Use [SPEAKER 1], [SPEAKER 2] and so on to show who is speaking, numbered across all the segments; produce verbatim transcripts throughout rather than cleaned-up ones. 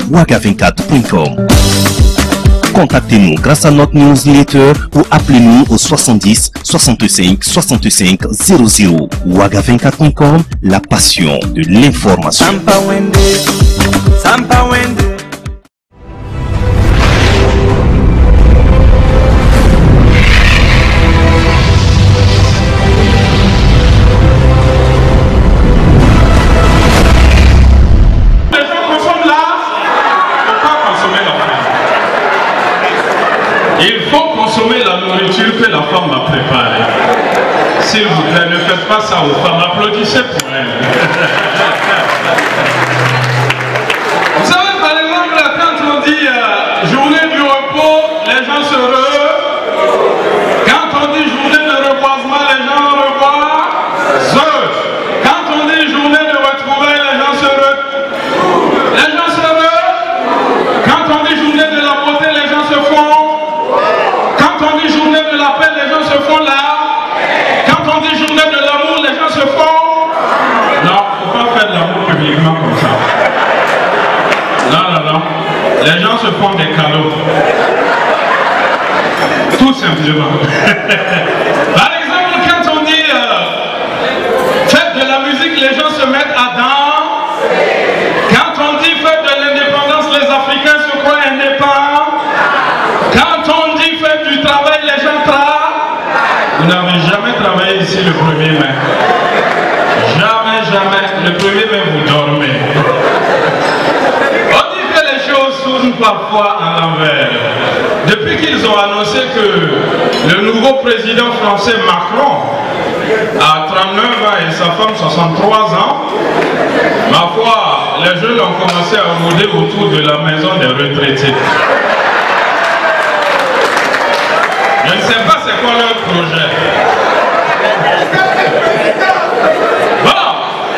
[SPEAKER 1] waga vingt-quatre point com. Contactez-nous grâce à notre newsletter ou appelez-nous au soixante-dix soixante-cinq soixante-cinq zéro zéro. waga vingt-quatre point com, la passion de l'information.
[SPEAKER 2] Que la femme a préparé. S'il vous plaît, ne faites pas ça aux femmes, applaudissez pour elles. Vous savez, par exemple, quand on dit euh, journée du repos, les gens se heureux. Quand on dit journée de reboisement, les gens reboisent. Quand on dit journée de retrouvailles, les gens se heureux. Les gens se heureux. Quand on dit journée de la beauté, les gens se font. Quand on dit journée de la paix, les gens se font là. Quand on dit journée de l'amour, les gens se font. Non, il ne faut pas faire de l'amour publiquement comme ça. Non, non, non. Les gens se font des cadeaux. Tout simplement. Par exemple, quand on dit euh, fête de la musique, les gens se mettent à danser. Quand on dit fête de l'indépendance, les Africains se croient indépendants. Quand on dit fête du travail, les gens travaillent. Vous n'avez jamais travaillé ici le premier mai. Jamais, jamais. Le premier mai, vous dormez. On dit que les choses tournent parfois à l'envers. Depuis qu'ils ont annoncé que le nouveau président français Macron a trente-neuf ans et sa femme soixante-trois ans, ma foi, les jeunes ont commencé à rôder autour de la maison des retraités. Je ne sais pas c'est quoi leur projet. Bon,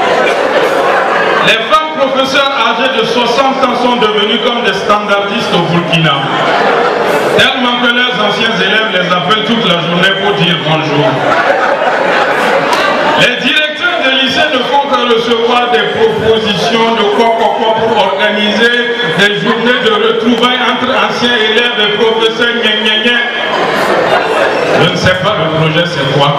[SPEAKER 2] les femmes professeurs âgées de soixante ans sont devenues comme des standardistes au Burkina. Tellement que leurs anciens élèves les appellent toute la journée pour dire bonjour. Les directeurs de lycée ne font que recevoir des propositions de quoi, quoi, quoi pour organiser des journées de retrouvailles entre anciens élèves et professeurs. Gna, gna, gna. Je ne sais pas le projet c'est quoi.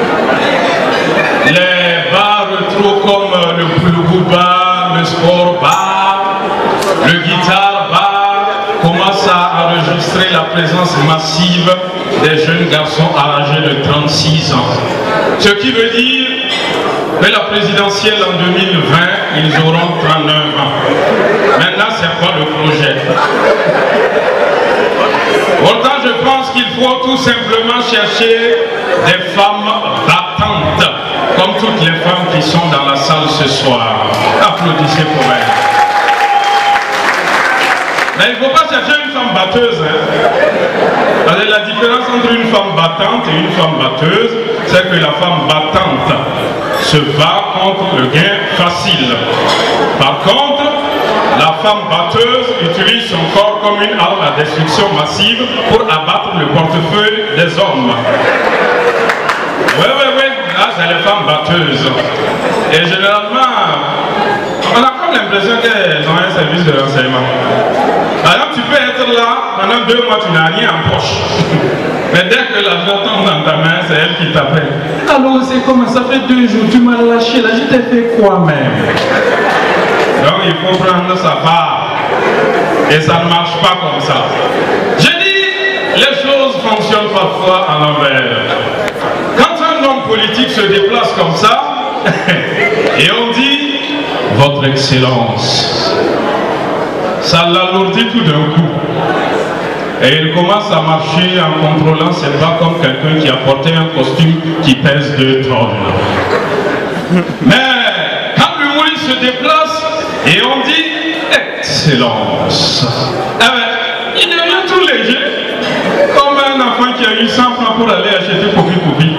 [SPEAKER 2] Les bars retro comme le Plougou bar, le sport bar, le guitar bar commencent à enregistrer la présence massive des jeunes garçons âgés de trente-six ans. Ce qui veut dire que la présidentielle en deux mille vingt, ils auront trente-neuf ans. Maintenant, c'est quoi le projet? Pourtant, je pense qu'il faut tout simplement chercher des femmes battantes, comme toutes les femmes qui sont dans la salle ce soir. Applaudissez pour elles. Mais il ne faut pas chercher une femme batteuse. Hein. Parce que la différence entre une femme battante et une femme batteuse, c'est que la femme battante se bat contre le gain facile. Par contre, la femme batteuse utilise son corps comme une arme à destruction massive pour abattre le portefeuille des hommes. Oui, oui, oui, là c'est les femmes batteuses. Et généralement, on a comme l'impression qu'elles ont un service de renseignement. Alors tu peux être là, pendant deux mois tu n'as rien en poche. Mais dès que l'argent tombe dans ta main, c'est elle qui t'appelle. Alors c'est comme ça fait deux jours, tu m'as lâché là, je t'ai fait quoi même? Donc il faut prendre sa part. Et ça ne marche pas comme ça. Je dis, les choses fonctionnent parfois à l'envers. Quand un homme politique se déplace comme ça, et on dit, Votre Excellence, ça l'alourdit tout d'un coup. Et il commence à marcher en contrôlant ses pas comme quelqu'un qui a porté un costume qui pèse deux tonnes. Mais quand l'humoriste se déplace et on dit Excellence, eh bien, il devient tout léger, comme un enfant qui a eu cent francs pour aller acheter Popi Popi.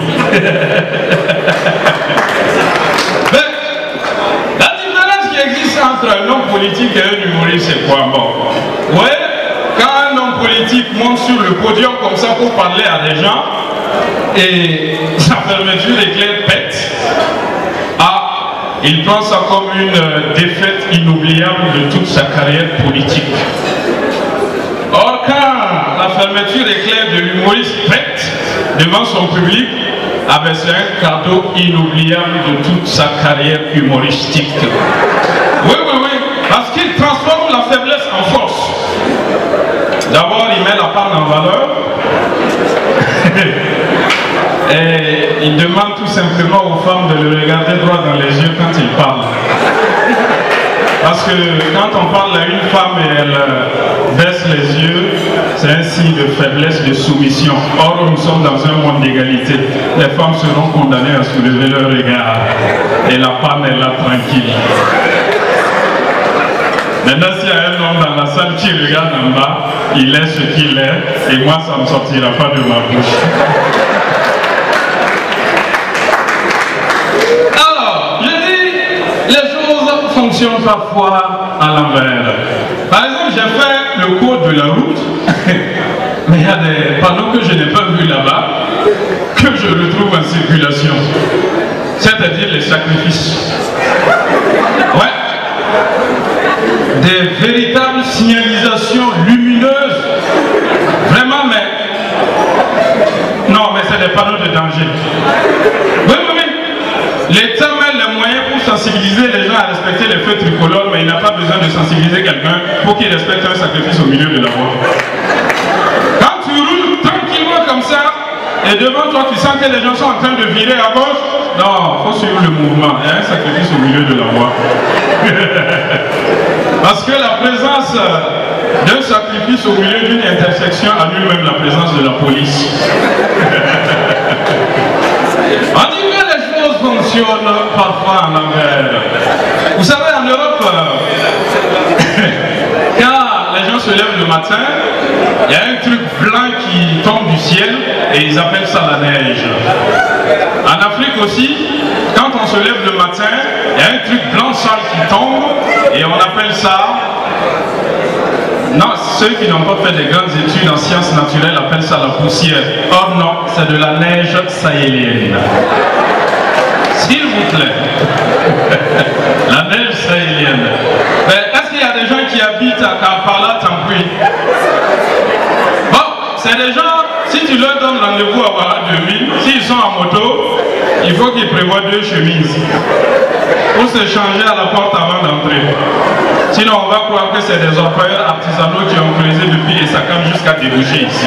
[SPEAKER 2] Mais la différence qui existe entre un homme politique et un humoriste, c'est quoi? Bon, ouais. Quand un homme politique monte sur le podium comme ça pour parler à des gens et sa fermeture éclair pète, ah, il prend ça comme une défaite inoubliable de toute sa carrière politique. Or, quand la fermeture éclair de l'humoriste pète devant son public, ah ben c'est un cadeau inoubliable de toute sa carrière humoristique. Oui, oui, oui, parce qu'il transforme la faiblesse en force. D'abord, il met la panne en valeur. Et il demande tout simplement aux femmes de le regarder droit dans les yeux quand il parle. Parce que quand on parle à une femme et elle baisse les yeux, c'est un signe de faiblesse, de soumission. Or, nous sommes dans un monde d'égalité. Les femmes seront condamnées à soulever leur regard. Et la femme est là tranquille. Maintenant, s'il y a un homme dans la salle qui regarde en bas, il est ce qu'il est, et moi, ça ne me sortira pas de ma bouche. Alors, je dis, les choses fonctionnent parfois à l'envers. Par exemple, j'ai fait le code de la route, mais il y a des panneaux que je n'ai pas vus là-bas, que je retrouve en circulation. C'est-à-dire les sacrifices. Ouais. Des véritables signalisations lumineuses. Vraiment, mais... Non, mais c'est des panneaux de danger. Oui, oui, oui. L'État met les moyens pour sensibiliser les gens à respecter les feux tricolores, mais il n'a pas besoin de sensibiliser quelqu'un pour qu'il respecte un sacrifice au milieu de la voie. Quand tu roules tranquillement comme ça, et devant toi, tu sens que les gens sont en train de virer à gauche, non, il faut suivre le mouvement. Il y a un sacrifice au milieu de la voie. Parce que la présence d'un sacrifice au milieu d'une intersection annule même la présence de la police. On dit que les choses fonctionnent parfois en envers. Vous savez, en Europe, quand les gens se lèvent le matin, il y a un truc blanc qui tombe du ciel et ils appellent ça la neige. En Afrique aussi, quand on se lève le matin, il y a un truc blanc sale qui tombe et on appelle ça... Non, ceux qui n'ont pas fait des grandes études en sciences naturelles appellent ça la poussière. Or non, c'est de la neige sahélienne. S'il vous plaît. La neige sahélienne. Mais est-ce qu'il y a des gens qui habitent à Kampala, Tampui? Bon, c'est des gens, si tu leur donnes rendez-vous à Ouaga deux mille, s'ils sont en moto, il faut qu'ils prévoient deux chemises pour se changer à la porte avant d'entrer. Sinon, on va croire que c'est des orpailleurs artisanaux qui ont creusé depuis Essakam jusqu'à déboucher ici.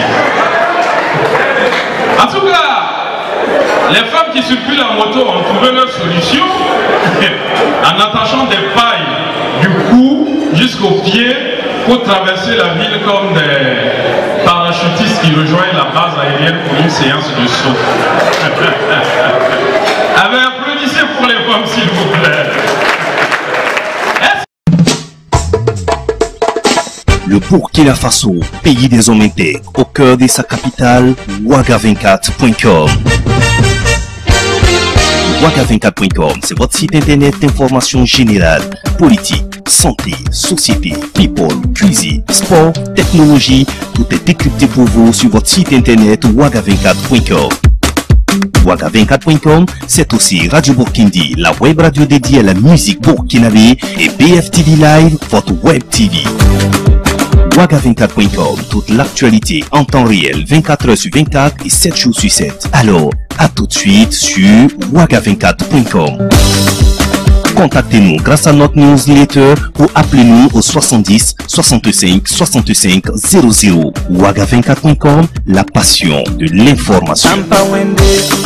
[SPEAKER 2] En tout cas, les femmes qui circulent en moto ont trouvé leur solution en attachant des pailles du cou jusqu'aux pieds pour traverser la ville comme des parachutistes qui rejoignent la base aérienne pour une séance de saut. Allez, applaudissez pour les femmes, s'il vous plaît.
[SPEAKER 1] Le Burkina Faso, pays des hommes intègres, au cœur de sa capitale, Ouaga vingt-quatre point com. Ouaga vingt-quatre point com, c'est votre site internet d'information générale, politique, santé, société, people, cuisine, sport, technologie. Tout est décrypté pour vous sur votre site internet Ouaga vingt-quatre point com. Ouaga vingt-quatre point com, c'est aussi Radio Burkindi, la web radio dédiée à la musique burkinabé, et B F T V Live, votre web T V. Ouaga vingt-quatre point com, toute l'actualité en temps réel, vingt-quatre heures sur vingt-quatre et sept jours sur sept. Alors, à tout de suite sur Ouaga vingt-quatre point com. Contactez-nous grâce à notre newsletter ou appelez-nous au soixante-dix, soixante-cinq, soixante-cinq, zéro zéro. Ouaga vingt-quatre point com, la passion de l'information.